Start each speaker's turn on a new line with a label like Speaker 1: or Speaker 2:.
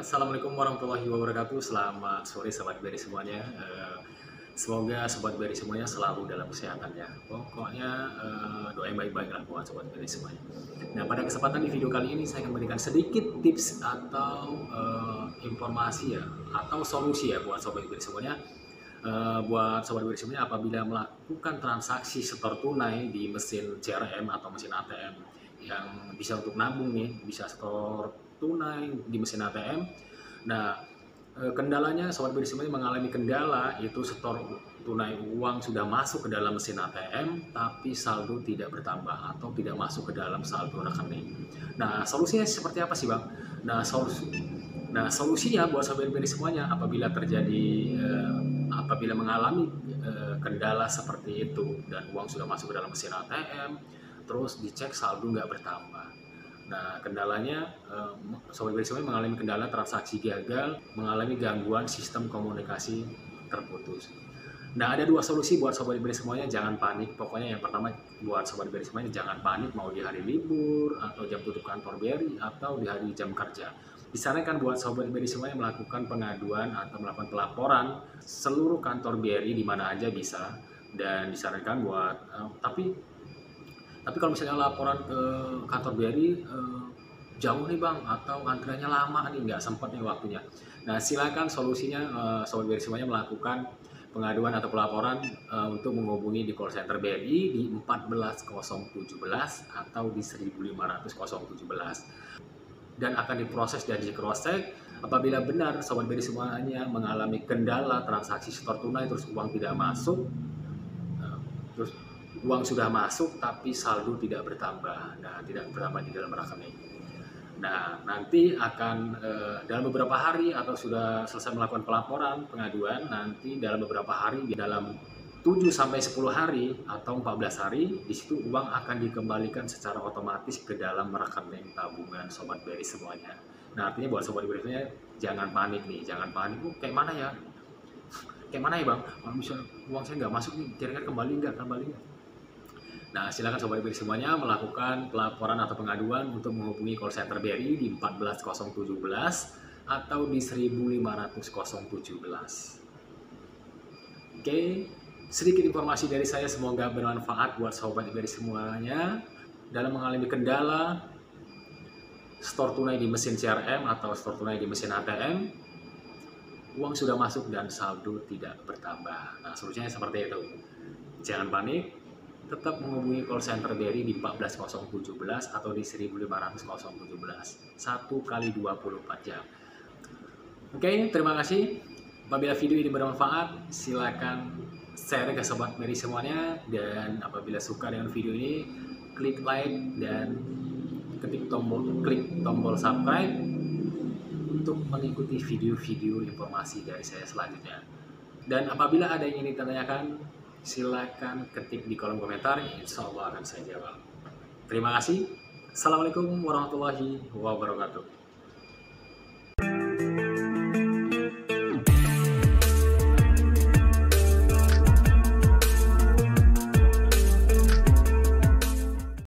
Speaker 1: Assalamualaikum warahmatullahi wabarakatuh. Selamat sore Sobat Beri semuanya. Semoga Sobat Beri semuanya selalu dalam kesehatan ya. Pokoknya doa yang baik-baik lah buat Sobat Beri semuanya. Nah, pada kesempatan di video kali ini saya akan memberikan sedikit tips atau informasi ya, atau solusi ya buat Sobat Beri semuanya. Buat Sobat Beri semuanya apabila melakukan transaksi setor tunai di mesin CRM atau mesin ATM yang bisa untuk nabung nih, bisa setor tunai di mesin ATM. Nah, kendalanya Sobat Beri semuanya mengalami kendala yaitu setor tunai uang sudah masuk ke dalam mesin ATM tapi saldo tidak bertambah atau tidak masuk ke dalam saldo rekening. Nah, solusinya seperti apa sih, Bang? Solusinya buat Sobat Beri semuanya apabila mengalami kendala seperti itu dan uang sudah masuk ke dalam mesin ATM terus dicek saldo nggak bertambah. Nah, kendalanya Sobat Beri semuanya mengalami kendala transaksi gagal, mengalami gangguan sistem komunikasi terputus. Nah, ada dua solusi buat Sobat Beri semuanya, jangan panik. Pokoknya yang pertama buat Sobat Beri semuanya jangan panik mau di hari libur atau jam tutup kantor Beri atau di hari jam kerja. Disarankan buat Sobat Beri semuanya melakukan pengaduan atau melakukan pelaporan seluruh kantor Beri di mana aja bisa, dan disarankan buat tapi kalau misalnya laporan ke kantor BRI jauh nih Bang, atau antriannya lama nih, nggak sempat nih waktunya. Nah, silakan solusinya Sobat BRI semuanya melakukan pengaduan atau pelaporan untuk menghubungi di call center BRI di 14017 atau di 15017 dan akan diproses dan di cross check. Apabila benar Sobat BRI semuanya mengalami kendala transaksi setor tunai terus uang tidak masuk, terus uang sudah masuk tapi saldo tidak bertambah, nah tidak bertambah di dalam rekening. Nah, nanti akan dalam beberapa hari atau sudah selesai melakukan pelaporan pengaduan, nanti dalam beberapa hari, dalam 7 sampai 10 hari atau 14 hari, di situ uang akan dikembalikan secara otomatis ke dalam rekening tabungan Sobat Beri semuanya. Nah, artinya buat Sobat Beri semuanya jangan panik nih, jangan panik. Kayak mana ya? Kayak mana ya Bang? Kalau misalnya uang saya nggak masuk nih, kira-kira kembali nggak? Nah, silakan Sobat BRI semuanya melakukan pelaporan atau pengaduan untuk menghubungi call center BRI di 14017 atau di 15017. Oke, sedikit informasi dari saya, semoga bermanfaat buat Sobat BRI semuanya dalam mengalami kendala store tunai di mesin CRM atau store tunai di mesin ATM. Uang sudah masuk dan saldo tidak bertambah. Nah, solusinya seperti itu. Jangan panik. Tetap menghubungi call center BRI di 14017 atau di 15017 1 kali 24 jam. Oke, terima kasih. Apabila video ini bermanfaat, silakan share ke Sobat Beri semuanya, dan apabila suka dengan video ini, klik like dan klik tombol subscribe untuk mengikuti video-video informasi dari saya selanjutnya. Dan apabila ada yang ingin ditanyakan, silakan ketik di kolom komentar, insya Allah akan saya jawab. Terima kasih. Assalamualaikum warahmatullahi wabarakatuh.